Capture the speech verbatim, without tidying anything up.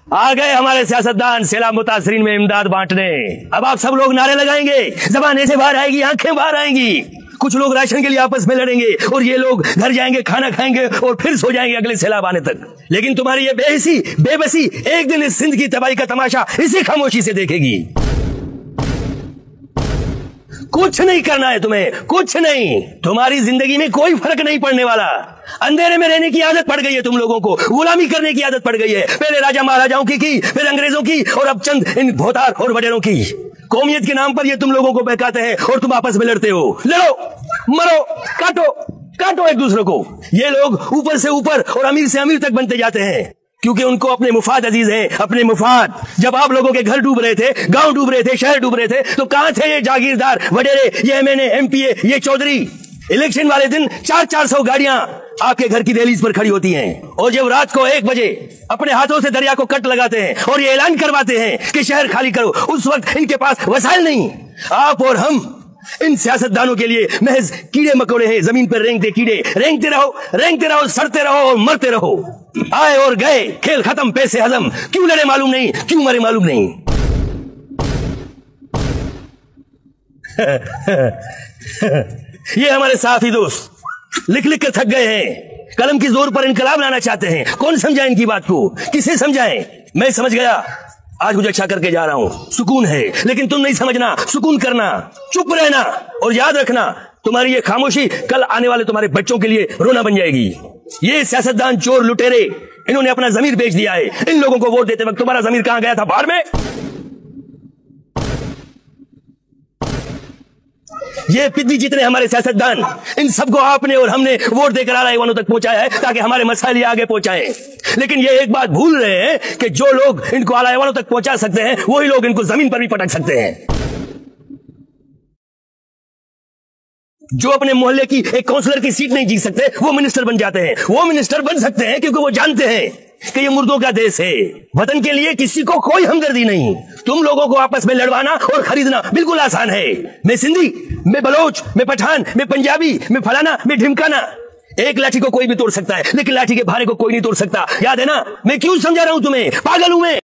آ گئے ہمارے سیاستدان سیلاب متاثرین میں امداد بانٹنے. اب آپ سب لوگ نعرے لگائیں گے, زبان ایسے باہر آئے گی, آنکھیں باہر آئیں گی. کچھ لوگ راشن کے لیے آپس میں لڑیں گے اور یہ لوگ گھر جائیں گے, کھانا کھائیں گے اور پھر سو جائیں گے اگلے سیلاب آنے تک. لیکن تمہاری یہ بے حسی بے بسی ایک دن اس سندھ کی تباہی کا تماشا اسی خاموشی سے دیکھے گی. کچھ نہیں کرنا ہے تمہیں, کچھ نہیں. تمہاری زندگی میں کوئی فرق نہیں پڑنے والا. اندھیرے میں رہنے کی عادت پڑ گئی ہے تم لوگوں کو, غلامی کرنے کی عادت پڑ گئی ہے. پہلے راجا مہاراجاؤں کی کی پھر انگریزوں کی اور اب چند ان بھوتار اور وڈیروں کی. قومیت کے نام پر یہ تم لوگوں کو بہکاتے ہیں اور تم آپس میں لڑتے ہو. لڑو, مرو, کاٹو کاٹو ایک دوسرے کو. یہ لوگ اوپر سے اوپر اور امیر سے امیر تک بنتے جاتے ہیں کیونکہ ان کو اپنے مفاد عزیز ہیں, اپنے مفاد. جب آپ لوگوں کے گھر ڈوب رہے تھے, گاؤں ڈوب رہے تھے, شہر ڈوب رہے تھے, تو کہاں تھے یہ جاگیردار وڈیرے, یہ M N A, M P A, یہ چودھری؟ الیکشن والے دن چار چار سو گاڑیاں آپ کے گھر کی دہلیز پر کھڑی ہوتی ہیں, اور جب رات کو ایک بجے اپنے ہاتھوں سے دریا کو کٹ لگاتے ہیں اور یہ اعلان کرواتے ہیں کہ شہر خالی کرو, اس وقت ان کے پاس وسائل نہیں. آپ اور ہم ان سیاستدانوں کے لیے محض کیڑے مکوڑے ہیں, زمین پر رینگتے کیڑے. رینگتے رہو, رینگتے رہو, سڑتے رہو اور مرتے رہو. آئے اور گئے, کھیل ختم, پیسے ہضم. کیوں لڑے معلوم نہیں, کیوں مرے معلوم نہیں. یہ ہمارے صحافی دوست لکھ لکھ کر تھک گئے ہیں, قلم کی زور پر انقلاب لانا چاہتے ہیں. کون سمجھائے ان کی بات کو, کسے سمجھائیں؟ میں سمجھ گیا, آج مجھے اچھا کر کے جا رہا ہوں. سکون ہے, لیکن تم نہیں سمجھنا. سکون کرنا, چپ رہنا, اور یاد رکھنا تمہاری یہ خاموشی کل آنے والے تمہارے بچوں کے لیے رونا بن جائے گی. یہ سیاستدان چور لٹیرے, انہوں نے اپنا ضمیر بیچ دیا ہے. ان لوگوں کو ووٹ دیتے وقت تمہارا ضمیر کہاں گیا تھا؟ باہر میں. یہ پدی جتنے ہمارے سیاستدان, ان سب کو آپ نے اور ہم نے ووٹ دے کر اعلیٰ ایوانوں تک پہنچایا ہے تاکہ ہمارے مسائل یہ آگے پہنچائیں. لیکن یہ ایک بات بھول رہے ہیں کہ جو لوگ ان کو اعلیٰ ایوانوں تک پہنچا سکتے ہیں وہی لوگ ان کو زمین پر بھی پٹک سکتے ہیں. جو اپنے محلے کی ایک کونسلر کی سیٹ نہیں جیت سکتے وہ منسٹر بن جاتے ہیں. وہ منسٹر بن سکتے ہیں کیونکہ وہ جانتے ہیں کہ یہ مردوں کا دیش ہے. وطن کے لیے کسی کو کوئی ہمدردی نہیں. تم لوگوں کو آپس میں لڑوانا اور خریدنا بالکل آسان ہے. میں سندھی, میں بلوچ, میں پٹھان, میں پنجابی, میں فلانا, میں ڈھمکانا. ایک لاٹھی کو کوئی بھی توڑ سکتا ہے لیکن لاٹھی کے بھارے کو کوئی نہیں توڑ سکتا. یاد ہے نا میں کیوں سمجھا رہا ہوں تمہیں؟ پاگل ہوں میں.